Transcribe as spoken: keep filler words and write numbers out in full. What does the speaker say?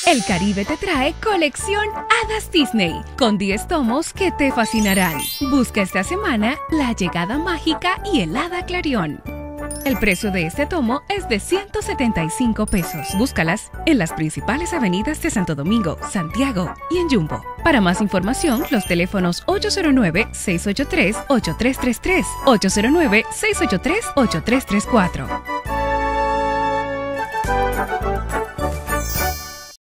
El Caribe te trae colección Hadas Disney, con diez tomos que te fascinarán. Busca esta semana La Llegada Mágica y El Hada Clarión. El precio de este tomo es de ciento setenta y cinco pesos. Búscalas en las principales avenidas de Santo Domingo, Santiago y en Jumbo. Para más información, los teléfonos ocho cero nueve, seis ocho tres, ocho tres tres tres, ocho cero nueve, seis ocho tres, ocho tres tres cuatro.